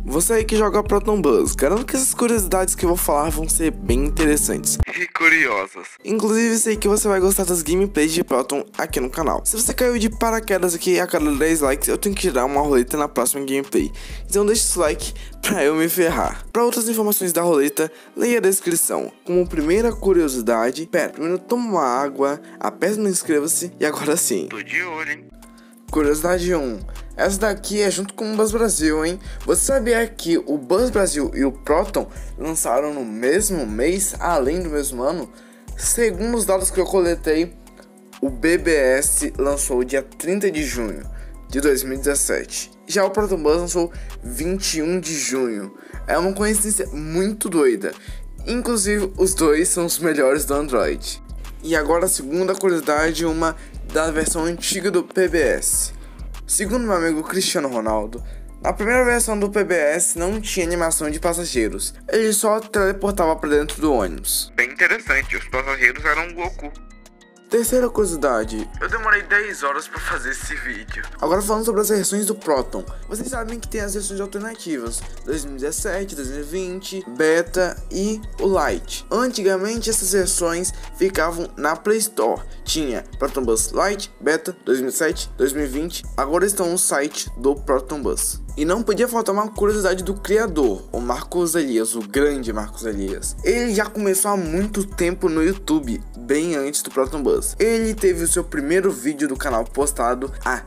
Você aí que joga Proton Bus, garanto que essas curiosidades que eu vou falar vão ser bem interessantes e curiosas. Inclusive sei que você vai gostar das gameplays de Proton aqui no canal. Se você caiu de paraquedas aqui, a cada 10 likes eu tenho que tirar uma roleta na próxima gameplay. Então deixa esse like pra eu me ferrar. Para outras informações da roleta, leia a descrição. Como primeira curiosidade, primeiro toma uma água, aperta no inscreva-se e agora sim. Tô de olho, hein? Curiosidade 1. Essa daqui é junto com o Buzz Brasil, hein? Você sabia que o Buzz Brasil e o Proton lançaram no mesmo mês, além do mesmo ano? Segundo os dados que eu coletei, o BBS lançou dia 30 de junho de 2017. Já o Proton Bus lançou 21 de junho. É uma coincidência muito doida. Inclusive, os dois são os melhores do Android. E agora a segunda curiosidade, uma da versão antiga do PBS. Segundo meu amigo Cristiano Ronaldo, na primeira versão do PBS não tinha animação de passageiros. Ele só teleportava para dentro do ônibus. Bem interessante, os passageiros eram Goku. Terceira curiosidade, eu demorei 10 horas para fazer esse vídeo. Agora falando sobre as versões do Proton. Vocês sabem que tem as versões alternativas 2017, 2020, Beta e o Lite. Antigamente essas versões ficavam na Play Store. Tinha Proton Bus Lite, Beta, 2007, 2020. Agora estão no site do Proton Bus. E não podia faltar uma curiosidade do criador, o Marcos Elias, o grande Marcos Elias. Ele já começou há muito tempo no YouTube, bem antes do Proton Bus. Ele teve o seu primeiro vídeo do canal postado há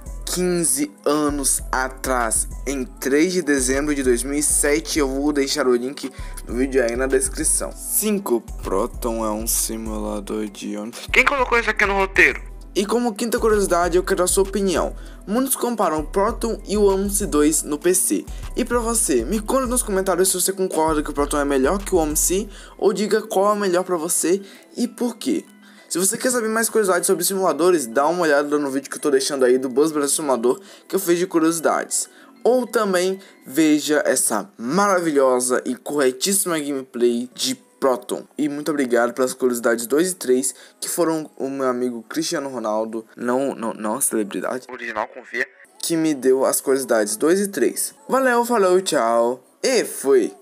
15 anos atrás, em 3 de dezembro de 2007. Eu vou deixar o link no vídeo aí na descrição. 5. Proton é um simulador de ônibus. Quem colocou isso aqui no roteiro? E como quinta curiosidade, eu quero a sua opinião. Muitos comparam o Proton e o OMSI 2 no PC. E pra você, me conta nos comentários se você concorda que o Proton é melhor que o OMSI, ou diga qual é o melhor pra você e por quê. Se você quer saber mais curiosidades sobre simuladores, dá uma olhada no vídeo que eu tô deixando aí do Buzz Brasil Simulador, que eu fiz de curiosidades. Ou também veja essa maravilhosa e corretíssima gameplay de Proton. E muito obrigado pelas curiosidades 2 e 3, que foram o meu amigo Cristiano Ronaldo, não a celebridade, original, confia, que me deu as curiosidades 2 e 3. Valeu, falou, tchau e fui!